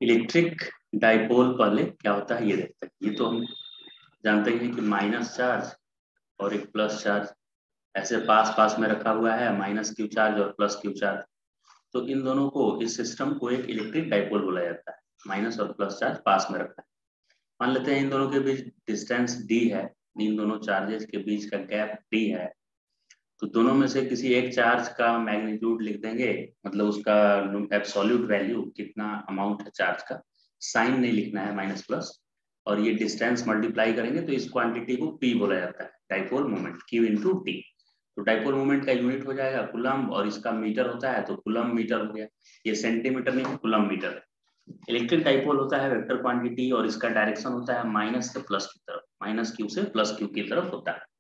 Electric dipole पहले क्या होता है ये देखते हैं। ये तो हम जानते हैं कि माइनस चार्ज और एक प्लस चार्ज ऐसे पास पास में रखा हुआ है, माइनस क्यू चार्ज और प्लस क्यू चार्ज। तो इन दोनों को, इस सिस्टम को एक इलेक्ट्रिक डाइपोल बोला जाता है। माइनस और प्लस चार्ज पास में रखा है। मान लेते हैं इन दोनों के बीच डिस्टेंस डी है, इन दोनों चार्जेस के बीच का गैप डी है। तो दोनों में से किसी एक चार्ज का मैग्नीट्यूड लिख देंगे, मतलब उसका एब्सोल्यूट वैल्यू कितना अमाउंट है चार्ज का, साइन नहीं लिखना है माइनस प्लस, और ये डिस्टेंस मल्टीप्लाई करेंगे तो इस क्वांटिटी को पी बोला जाता है, dipole moment, q into t. तो डाइपोल मोमेंट का यूनिट हो जाएगा कूलम, और इसका मीटर होता है तो कूलम मीटर हो गया। ये सेंटीमीटर नहीं है, कूलम मीटर है। इलेक्ट्रिक डाइपोल होता है वेक्टर क्वांटिटी, और इसका डायरेक्शन होता है माइनस से प्लस की तरफ, माइनस क्यू से प्लस क्यू की तरफ होता है।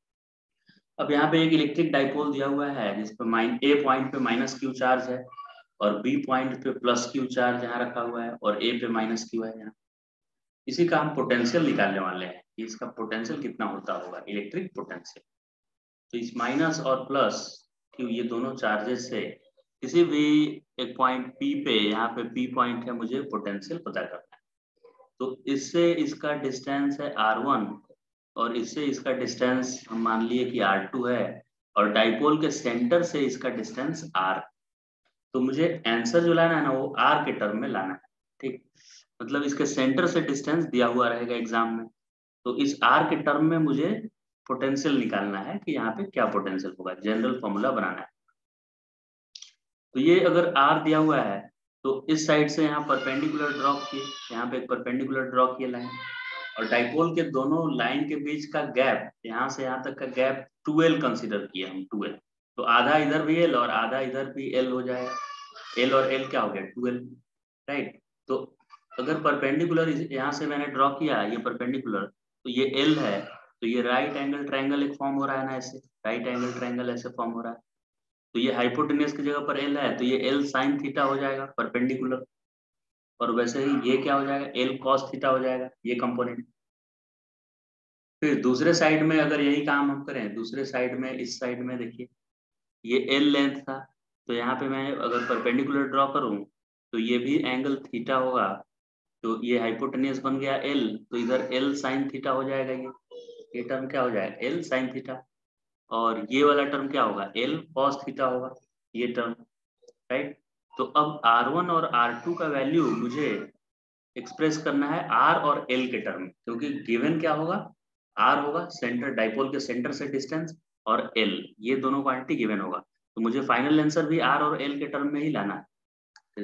अब यहाँ पे एक इलेक्ट्रिक डाइपोल दिया हुआ है जिसपे ए पॉइंट पे माइनस क्यू चार्ज है, और बी पॉइंट पे प्लस क्यू चार्ज यहाँ रखा हुआ है, और ए पे माइनस क्यू है यहाँ। इसी का हम पोटेंशियल निकालने वाले हैं कि इसका पोटेंशियल कितना होता होगा, इलेक्ट्रिक पोटेंशियल। तो इस माइनस और प्लस क्यू, ये दोनों चार्जेस से किसी भी एक पॉइंट पी पे, यहाँ पे पी पॉइंट है, मुझे पोटेंशियल पता करना है। तो इससे इसका डिस्टेंस है r1, और इससे इसका डिस्टेंस हम मान लिए कि r2 है, और डाइपोल के सेंटर से इसका डिस्टेंस r। तो मुझे आंसर जो लाना है ना, वो r के टर्म में लाना है। ठीक, मतलब इसके सेंटर से डिस्टेंस दिया हुआ रहेगा एग्जाम में, तो इस r के टर्म में मुझे पोटेंशियल निकालना है कि यहाँ पे क्या पोटेंशियल होगा, जनरल फॉर्मूला बनाना है। तो ये अगर r दिया हुआ है तो इस साइड से यहाँ परपेंडिकुलर ड्रॉ किए, यहाँ पे एक परपेंडिकुलर ड्रॉ किए लाइन, और डाइपोल के दोनों लाइन के बीच का गैप, यहाँ से यहाँ तक का गैप 2l कंसीडर किया हम, 2l। तो आधा इधर भी l और आधा इधर भी l हो जाएगा। l और l क्या हो गया, 2l, राइट। तो अगर परपेंडिकुलर यहाँ से मैंने ड्रॉ किया, ये परपेंडिकुलर, तो ये l है, तो ये राइट एंगल ट्रायंगल एक फॉर्म हो रहा है ना, ऐसे राइट एंगल ट्रायंगल ऐसे फॉर्म हो रहा है। तो ये हाइपोटेन्यूज की जगह पर l है, तो ये l साइन थीटा हो जाएगा परपेंडिकुलर, और वैसे ही ये क्या हो जाएगा, l कॉस थीटा हो जाएगा, ये कंपोनेंट। फिर दूसरे साइड में अगर यही काम हम करें, दूसरे साइड में, इस साइड में देखिए, ये l लेंथ था, तो यहाँ पे मैं अगर परपेंडिकुलर ड्रॉ करूं तो ये भी एंगल थीटा होगा, तो ये हाइपोटेन्यूज बन गया l, तो इधर l साइन थीटा हो जाएगा। ये टर्म क्या हो जाएगा, l साइन थीटा, और ये वाला टर्म क्या होगा, l कॉस थीटा होगा, ये टर्म, राइट। तो अब R1 और R2 का वैल्यू मुझे एक्सप्रेस करना है R और L के टर्म में, क्योंकि गिवन क्या होगा, R होगा सेंटर, डाइपोल के सेंटर से डिस्टेंस, और L, ये दोनों क्वांटिटी गिवन होगा। तो मुझे फाइनल आंसर भी R और L के टर्म में ही लाना है।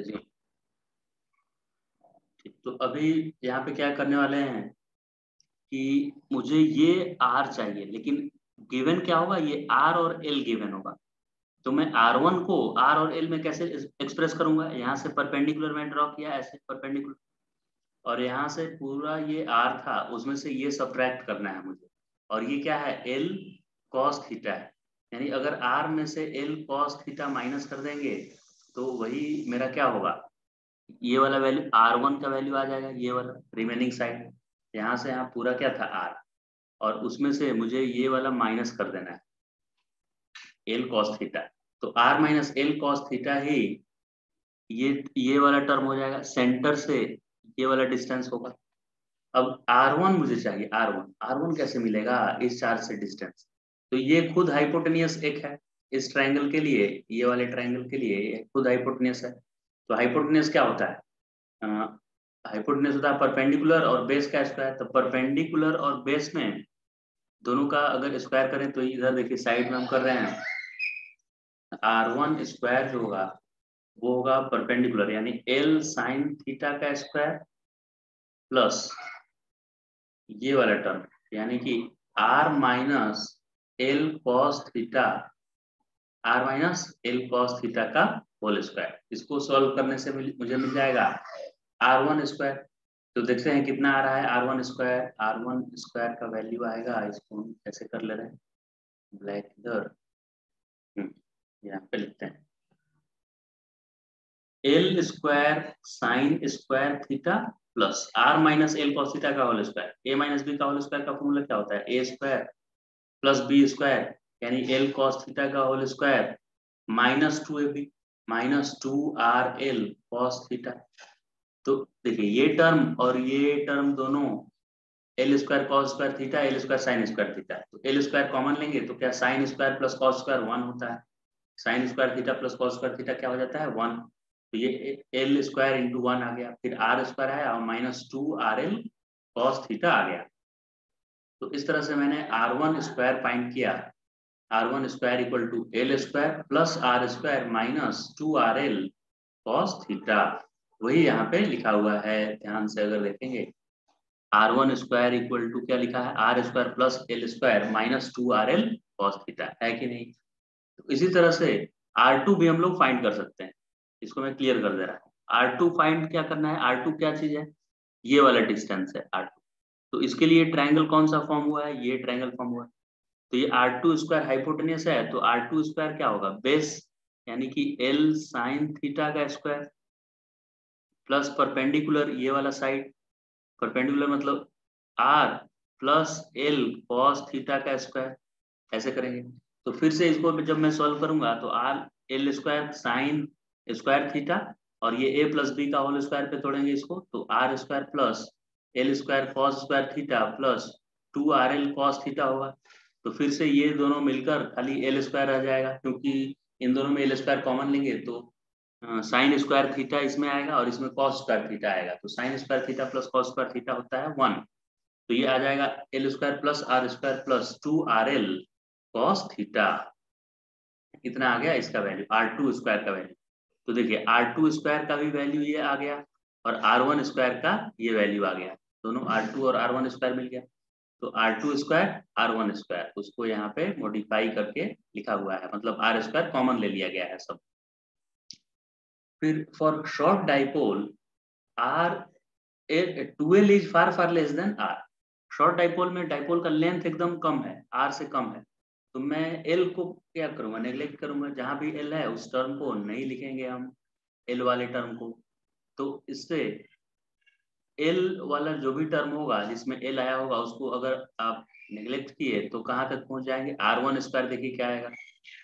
तो अभी यहाँ पे क्या करने वाले हैं कि मुझे ये R चाहिए, लेकिन गिवन क्या होगा, ये R और L गिवन होगा। तो मैं R1 को R और L में कैसे एक्सप्रेस करूंगा, यहाँ से परपेंडिकुलर में ड्रॉ किया, ऐसे परपेंडिकुलर, और यहाँ से पूरा ये R था, उसमें से ये सब्ट्रैक्ट करना है मुझे, और ये क्या है, L cos थीटा है। यानी अगर R में से L cos थीटा माइनस कर देंगे तो वही मेरा क्या होगा, ये वाला वैल्यू R1 का वैल्यू आ जाएगा, ये वाला रिमेनिंग साइड, यहाँ से यहाँ पूरा क्या था R, और उसमें से मुझे ये वाला माइनस कर देना है, L cos थीटा। तो R minus L cos theta ही ये वाला टर्म हो जाएगा, सेंटर से ये वाला डिस्टेंस होगा। अब R1 मुझे चाहिए, R1 कैसे मिलेगा, इस चार्ज से डिस्टेंस, तो ये खुद हाइपोटेनियस एक है, इस ट्रायंगल के लिए, ये वाले ट्रायंगल के लिए ये खुद हाइपोटेनियस है। तो हाइपोटेनियस क्या होता है, हाइपोटेनियस होता है परपेंडिकुलर और बेस का स्क्वायर। तो परपेंडिकुलर और बेस में दोनों का अगर स्क्वायर करें, तो इधर देखिए साइड में हम कर रहे हैं, R1 स्क्वायर जो होगा वो होगा परपेंडिकुलर, यानी L साइन थीटा का स्क्वायर प्लस ये वाला टर्म, यानी कि R minus L cos theta, का होल स्क्वायर। इसको सॉल्व करने से मुझे मिल जाएगा R1 स्क्वायर। तो देखते हैं कितना आ रहा है R1 स्क्वायर। R1 स्क्वायर का वैल्यू आएगा, इसको हम कैसे कर ले रहे हैं, ब्लैक इधर, यहाँ पे लिखते हैं L square sine square theta plus R minus L cos theta का whole square. A minus B का होल स्क्वायर का फॉर्मूला क्या होता है, A square plus B square, यानी L कॉस थीटा का whole square minus 2AB, minus 2RL cos theta. तो देखिए ये टर्म और ये टर्म दोनों L square cos square theta, L square sine square theta, तो एल स्क्वायर कॉमन लेंगे तो क्या sine square plus cos square 1 होता है, sine square theta plus cos square theta क्या हो जाता है 1। तो ये एल स्क्वायर इंटू 1 आ गया, फिर आर स्क्वायर आया और -2 RL कॉस थीटा आ गया। तो इस तरह से मैंने R1 स्क्वायर फाइंड किया, R1 square equal to L square plus R square -2 RL cos theta. वही यहाँ पे लिखा हुआ है, ध्यान से अगर देखेंगे R1 स्क्वायर इक्वल टू क्या लिखा है, R square plus L square -2 RL cos theta, है कि नहीं। तो इसी तरह से R2 भी हम लोग फाइंड कर सकते हैं, इसको मैं क्लियर कर दे रहा हूँ। R2 फाइंड क्या करना है, R2 क्या चीज है, ये वाला डिस्टेंस है R2। तो इसके लिए ट्रायंगल कौन सा फॉर्म हुआ है, ये ट्रायंगल फॉर्म हुआ है। तो ये R2 स्क्वायर हाइपोटेन्यूस है, तो R2 स्क्वायर क्या होगा, बेस यानी कि L साइन थीटा का स्क्वायर प्लस परपेंडिकुलर ये वाला साइड, परपेंडिकुलर मतलब R plus L cos theta का स्क्वायर, ऐसे करेंगे। तो फिर से इसको जब मैं सॉल्व करूंगा तो R L square sine square theta और ये ए प्लस बी का होल स्क्वायर पे तोड़ेंगे इसको, तो R square plus L square cos square theta plus 2 RL cos theta होगा। तो फिर से ये दोनों मिलकर खाली एल स्क्वायर रह जाएगा, क्योंकि इन दोनों में एल स्क्वायर कॉमन लेंगे तो साइन स्क्वायर थीटा इसमें आएगा और इसमें कॉस स्क्वायर थीटा आएगा, तो sine square theta plus cos square theta होता है 1। तो ये आ जाएगा L square plus R square plus 2 RL cos theta. कितना आ गया इसका वैल्यू, R2 स्क्वायर का वैल्यू। तो देखिए R2 स्क्वायर का भी वैल्यू ये आ गया और R1 स्क्वायर का ये वैल्यू आ गया, दोनों R2 और R1 स्क्वायर मिल गया। तो R2 स्क्वायर R1 स्क्वायर उसको यहाँ पे मॉडिफाई करके लिखा हुआ है, मतलब R स्क्वायर कॉमन ले लिया गया है सब। फिर for short dipole R 2L is far far less than R। Short dipole में डाइपोल का लेंथ एकदम कम है, R से कम है, तो मैं L को क्या करूंगा, नेग्लेक्ट करूंगा, जहां भी L है उस टर्म को नहीं लिखेंगे हम, L वाले टर्म को। तो इससे L वाला जो भी टर्म होगा जिसमें L आया होगा उसको अगर आप नेग्लेक्ट किए तो कहाँ तक पहुंच जाएंगे, R1 स्क्वायर देखिए क्या आएगा,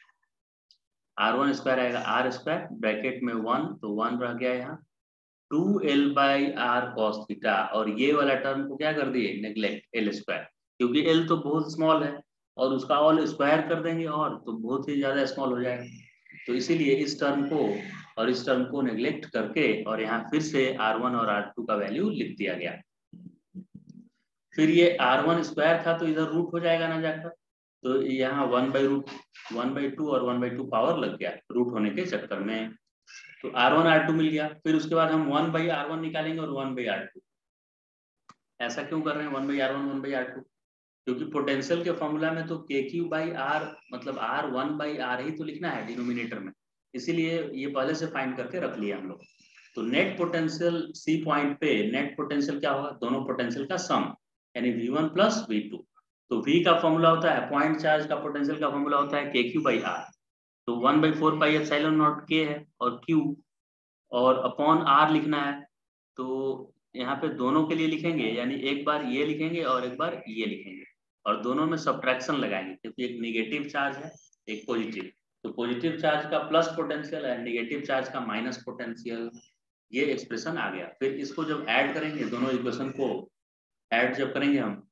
R1 स्क्वायर आएगा R स्क्वायर ब्रैकेट में 1, तो 1 रह गया यहाँ 2L/R cos थीटा, और ये वाला टर्म को क्या कर दिए नेग्लेक्ट, L स्क्वायर, क्योंकि L तो बहुत स्मॉल है और उसका ऑल स्क्वायर कर देंगे और तो बहुत ही ज्यादा स्मॉल हो जाएगा। तो इसीलिए इस टर्म को और इस टर्म को नेग्लेक्ट करके और यहाँ फिर से R1 और R2 का वैल्यू लिख दिया गया। फिर ये R1 स्क्वायर था तो इधर रूट हो जाएगा ना जाकर, तो यहाँ 1/2 और 1/2 पावर लग गया रूट होने के चक्कर में, तो R1 R2 मिल गया। फिर उसके बाद हम 1/R1 निकालेंगे और 1/R2। ऐसा क्यों कर रहे हैं 1/R1 1/R2, क्योंकि पोटेंशियल के फॉर्मूला में तो KQ/R मतलब R1/R ही तो लिखना है डिनोमिनेटर में, इसीलिए ये पहले से फाइंड करके रख लिया हम लोग। तो नेट पोटेंशियल C पॉइंट पे नेट पोटेंशियल क्या होगा, दोनों पोटेंशियल का सम यानी V1 प्लस V2। तो V का फॉर्मूला होता है पॉइंट चार्ज का पोटेंशियल का फॉर्मूला होता है KQ/R, तो 1/4πε0 K है और Q और अपॉन R लिखना है। तो यहाँ पे दोनों के लिए लिखेंगे, यानी एक बार ये लिखेंगे और एक बार ये लिखेंगे और दोनों में सब्ट्रैक्शन लगाएंगे, क्योंकि एक निगेटिव चार्ज है एक पॉजिटिव, तो पॉजिटिव चार्ज का प्लस पोटेंशियल है, नेगेटिव चार्ज का माइनस पोटेंशियल, ये एक्सप्रेशन आ गया। फिर इसको जब ऐड करेंगे दोनों इक्वेशन को ऐड जब करेंगे हम,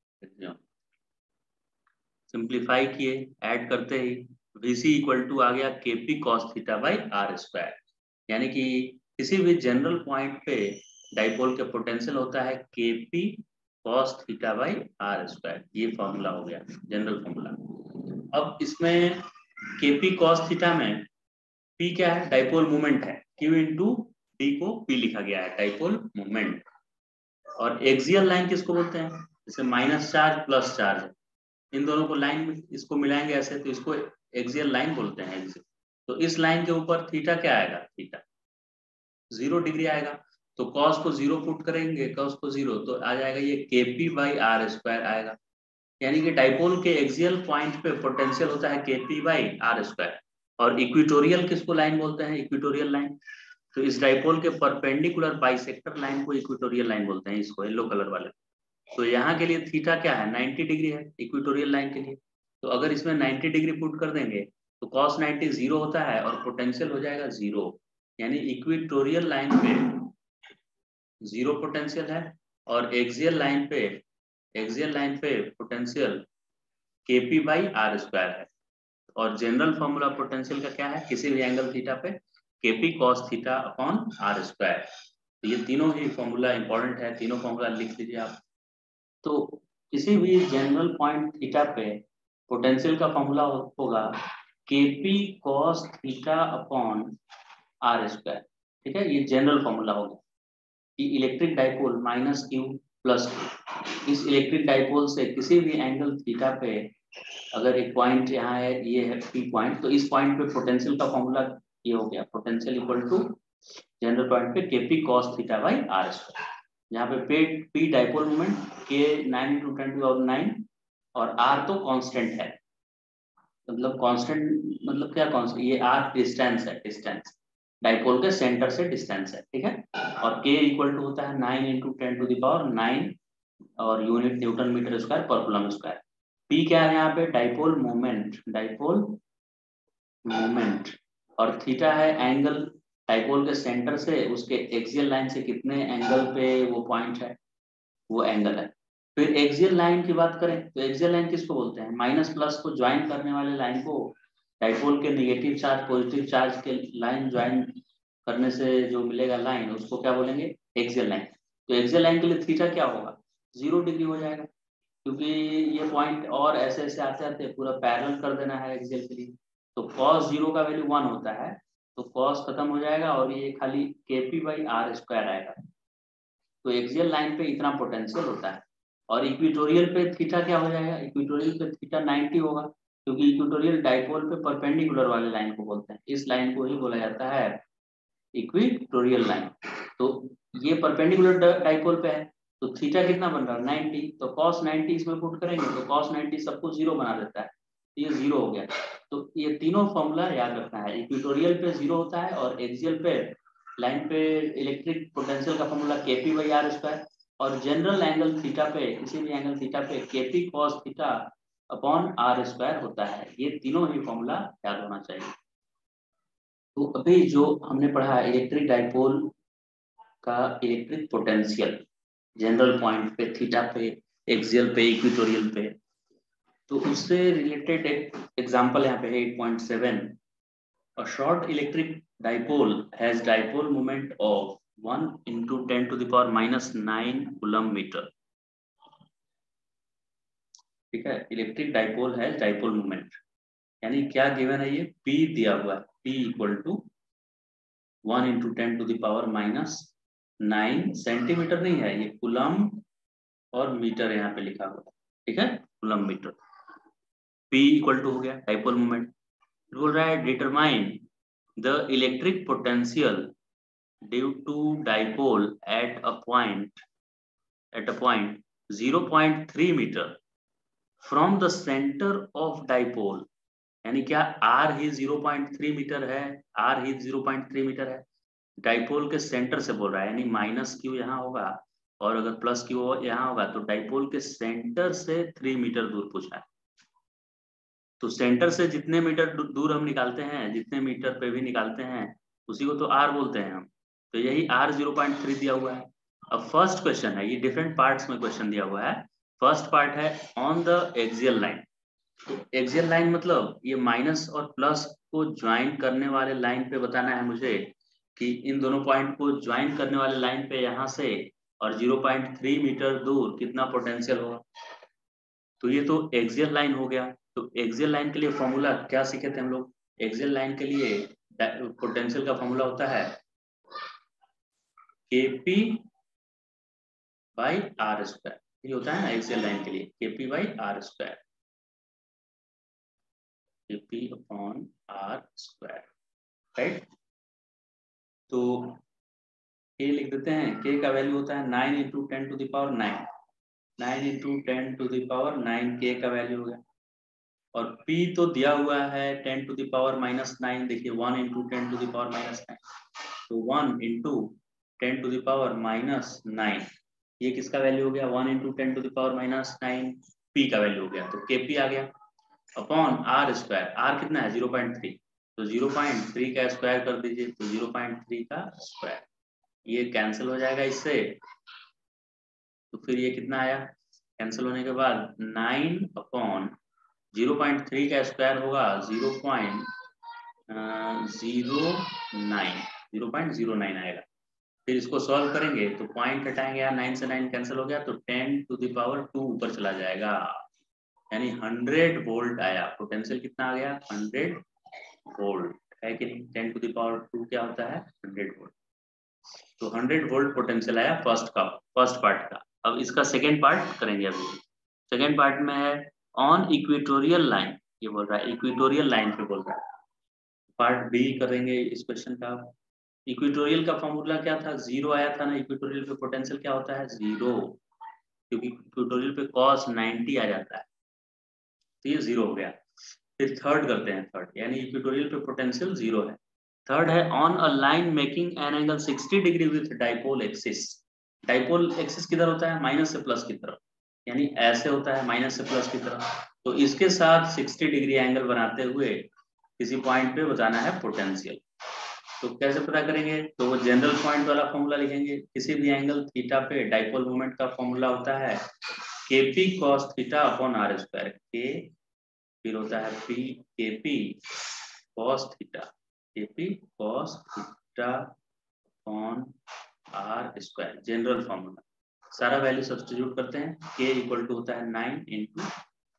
सिंप्लीफाई किए, ऐड करते ही VC इक्वल टू आ गया KP cos θ/R स्क्वायर, यानी कि किसी भी जनरल पॉइंट पे डाइपोल के पोटेंशियल होता है KP cos θ/R स्क्वायर, ये फॉर्मूला हो गया जनरल फॉर्मूला। अब इसमें KP cos θ में P क्या है, डाइपोल मोमेंट है, Q इंटू D को P लिखा गया है डाइपोल मोमेंट। और एक्सियल लाइन किसको बोलते हैं, जैसे माइनस चार्ज प्लस चार्ज, इन दोनों को लाइन में इसको मिलाएंगे ऐसे तो इसको एक्सियल लाइन बोलते हैं, एक्सियल। तो इस लाइन के ऊपर थीटा क्या आएगा, थीटा 0 डिग्री आएगा, तो कॉस को 0 पुट करेंगे, कॉस को 0 तो आ जाएगा ये KP/R स्क्वायर आएगा, यानी कि डाइपोल के एक्सियल पॉइंट पे पोटेंशियल होता है KP/R स्क्वायर। और इक्वेटोरियल किसको लाइन बोलते हैं, इक्वेटोरियल लाइन, तो इस डाइपोल के परपेंडिकुलर बाइसेक्टर लाइन को इक्वेटोरियल लाइन बोलते हैं, इसको येलो कलर वाले। तो यहाँ के लिए थीटा क्या है 90 डिग्री है इक्वेटोरियल लाइन के लिए, तो अगर इसमें 90 डिग्री पुट कर देंगे तो cos 90 0 होता है और पोटेंशियल हो जाएगा 0, यानी इक्वेटोरियल लाइन पे जीरो पोटेंशियल है, और एक्सियल लाइन पे potential Kp by R square है। और जनरल फॉर्मूला पोटेंशियल का क्या है, किसी भी एंगल थीटा पे Kp cos theta upon R square. तो ये तीनों ही फॉर्मूला इंपॉर्टेंट है, तीनों फॉर्मूला लिख लीजिए आप। तो किसी भी जनरल पॉइंट थीटा पे पोटेंशियल का फॉर्मूला होगा Kp cos theta upon R square. ठीक है, ये जनरल फॉर्मूला होगा कि electric dipole minus q plus q, इस इलेक्ट्रिक डाइपोल से किसी भी एंगल थीटा पे अगर एक पॉइंट यहाँ है, ये है पी पॉइंट, तो इस पॉइंट पे पोटेंशियल का फॉर्मूला ये हो गया, potential equal to general point पे Kp cos theta by R square. यहाँ पे पी डाइपोल मोमेंट, के 9 × 10⁹ और आर तो कांस्टेंट है, मतलब कांस्टेंट मतलब क्या कांस्टेंट, ये आर डिस्टेंस है, डिस्टेंस डाइपोल के सेंटर से डिस्टेंस है। ठीक है, और के इक्वल टू होता है 9 × 10⁹ और यूनिट न्यूटन मीटर स्क्वायर पर कूलम स्क्वायर। पी क्या है यहाँ पे, डाइपोल मोमेंट, और थीटा है एंगल डाइपोल के सेंटर से उसके एक्सियल लाइन से कितने एंगल पे वो पॉइंट है, वो एंगल है। फिर एक्सियल लाइन की बात करें तो एक्सियल लाइन किसको बोलते हैं, माइनस प्लस को ज्वाइन करने वाले लाइन को, डाइपोल के नेगेटिव चार्ज पॉजिटिव चार्ज के लाइन ज्वाइन करने से जो मिलेगा लाइन, उसको क्या बोलेंगे, एक्सियल लाइन। तो एक्सियल लाइन के लिए थीटा क्या होगा, 0 डिग्री हो जाएगा, क्योंकि ये पॉइंट और ऐसे ऐसे आते आते पूरा पैरेलल कर देना है एक्सियल के लिए। तो cos 0 का वैल्यू 1 होता है, तो cos खत्म हो जाएगा और ये खाली Kp बाई आर स्क्वायर आएगा। तो एक्सियल लाइन पे इतना पोटेंशियल होता है। और इक्वेटोरियल पे थीटा क्या हो जाएगा, इक्वेटोरियल पे थीटा 90 होगा, क्योंकि इक्वेटोरियल डाइपोल पे परपेंडिकुलर वाले लाइन को बोलते हैं, इस लाइन को ही बोला जाता है इक्वेटोरियल लाइन। तो ये परपेंडिकुलर डाइपोल पे है, तो थीटा कितना बन रहा है 90, तो cos 90 इसमें पुट करेंगे तो cos 90 सबको 0 बना देता है, तो ये 0 हो गया। तो ये तीनों फॉर्मूला याद रखना है, इक्वेटोरियल पे 0 होता है और एक्सियल पे लाइन पे इलेक्ट्रिक पोटेंशियल का formula Kp by R square, और जनरल एंगल थीटा पे, किसी भी एंगल थीटा पे Kp cos theta upon R square होता है। ये तीनों ही फॉर्मूला याद होना चाहिए। तो अभी जो हमने पढ़ा इलेक्ट्रिक डाइपोल का इलेक्ट्रिक पोटेंशियल जनरल पॉइंट पे थीटा पे एक्सियल पे इक्वेटोरियल पे, तो उससे रिलेटेड एक एग्जांपल यहाँ पे है 8.7। A short electric dipole has dipole moment of 1 × 10⁻⁹ coulomb metre. ठीक है, इलेक्ट्रिक डाइपोल है डाइपोल मोमेंट, यानी क्या गिवन है, ये P दिया हुआ है, P इक्वल टू 1 × 10⁻⁹ सेंटीमीटर नहीं है, ये कूलम और मीटर यहाँ पे लिखा हुआ है। ठीक है, coulomb metre, P equal to हो गया डाइपोल मोमेंट। बोल रहा है determine the electric potential due to dipole at a point 0.3 metre from the centre of dipole. यानी क्या R ही 0.3 मीटर है, R ही 0.3 मीटर है, डाइपोल के सेंटर से बोल रहा है, यानी माइनस क्यू यहाँ होगा और अगर प्लस क्यू यहाँ होगा, तो डाइपोल के सेंटर से 3 मीटर दूर पूछा है। तो सेंटर से जितने मीटर दूर हम निकालते हैं, जितने मीटर पे भी निकालते हैं, उसी को तो R बोलते हैं हम। तो यही R 0.3 दिया हुआ है। अब फर्स्ट क्वेश्चन है, ये डिफरेंट पार्ट्स में क्वेश्चन दिया हुआ है। फर्स्ट पार्ट है ऑन द एक्सियल लाइन। तो एक्सियल लाइन मतलब ये माइनस और प्लस को ज्वाइन करने वाले लाइन पे बताना है मुझे कि इन दोनों पॉइंट को ज्वाइन करने वाले लाइन पे यहाँ से और 0.3 मीटर दूर कितना पोटेंशियल होगा। तो ये तो एक्सियल लाइन हो गया। तो एक्सियल लाइन के लिए फॉर्मूला क्या सीखे थे हम लोग, एक्सियल लाइन के लिए पोटेंशियल का फॉर्मूला होता है Kp बाई आर स्क्वायर, ये होता है ना एक्सियल लाइन के लिए, Kp by R square, Kp upon R square, right. तो K लिख देते हैं, K का वैल्यू होता है 9 × 10⁹ 9 × 10⁹ K का वैल्यू हो गया। और P तो दिया हुआ है 10⁻⁻9, देखिए 1 × 10⁻⁻9, तो 1 × 10⁻⁹ ये किसका वैल्यू हो गया, 1 × 10⁻⁹ P का वैल्यू हो गया, तो Kp आ गया अपॉन आर स्क्वायर। R कितना है 0.3, तो 0.3 का स्क्वायर कर दीजिए, तो 0.3 का स्क्वायर ये कैंसिल हो जाएगा इससे, तो फिर ये कितना आया, कैंसिल होने के बाद 9/0.3 का स्क्वायर होगा 0.09 आएगा। फिर इसको सॉल्व करेंगे तो पॉइंट हटाएंगे यार, 9 से 9 कैंसिल हो गया तो 10⁻² ऊपर चला जाएगा, यानी 100 वोल्ट आया। पोटेंशियल कितना आ गया, 100 वोल्ट है कि नहीं। 10⁻² क्या होता है, 100 वोल्ट। तो 100 वोल्ट पोटेंशियल आया फर्स्ट पार्ट का। अब इसका सेकेंड पार्ट करेंगे। अभी सेकेंड पार्ट में है ऑन इक्वेटोरियल लाइन, ये बोल रहा है इक्वेटोरियल लाइन पे बोल रहा है। पार्ट बी करेंगे इस क्वेश्चन का। इक्वेटोरियल का फॉर्मूला क्या था, जीरो आया था ना। इक्वेटोरियल पे पोटेंशियल क्या होता है, जीरो, क्योंकि इक्वेटोरियल पे cos 90 आ जाता है, तो ये जीरो हो गया। फिर थर्ड करते हैं, थर्ड यानी इक्वेटोरियल पे पोटेंशियल जीरो है। थर्ड है on a line making an angle 60 degree with dipole axis. Dipole axis किधर होता है, माइनस से प्लस की तरफ, यानी ऐसे होता है माइनस से प्लस की तरफ। तो इसके साथ 60 डिग्री एंगल बनाते हुए किसी पॉइंट पे बताना है पोटेंशियल। तो कैसे पता करेंगे, तो वो जनरल पॉइंट वाला फॉर्मूला लिखेंगे। किसी भी एंगल थीटा पे डाइपोल मोमेंट का फॉर्मूला होता है kp cos theta upon r square, के फिर होता है p kp cos theta, kp cos theta upon r square, general formula. सारा वैल्यू सब्स्टिट्यूट करते हैं। k इक्वल टू होता है 9 ×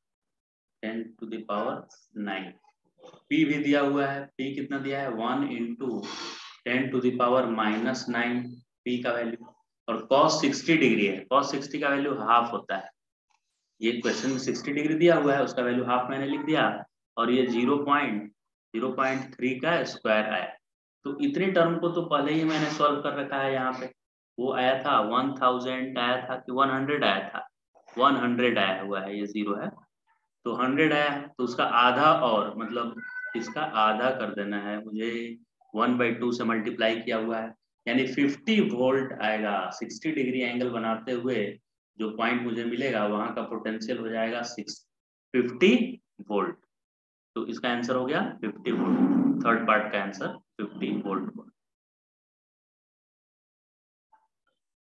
10⁻⁹। p भी दिया हुआ है, p कितना दिया है 1 × 10⁻⁻⁹ p का वैल्यू। और cos 60 डिग्री है, cos 60 का वैल्यू हाफ होता है। ये क्वेश्चन में 60 डिग्री दिया हुआ है, उसका वैल्यू हाफ मैंने लिख दिया, और ये 0.03 का स्क्वायर आया। तो इतने टर्म को तो पहले ही मैंने सॉल्व कर रखा है। यहाँ पे वो आया था 1000 आया था कि 100 आया था, 100 आया हुआ है, ये जीरो है तो 100 आया है। तो उसका आधा, और मतलब इसका आधा कर देना है मुझे, 1/2 से मल्टीप्लाई किया हुआ है, यानी 50 वोल्ट आएगा। 60 डिग्री एंगल बनाते हुए जो पॉइंट मुझे मिलेगा वहां का पोटेंशियल हो जाएगा 50 वोल्ट। तो इसका आंसर हो गया 50 वोल्ट। थर्ड पार्ट का आंसर 50 वोल्ट।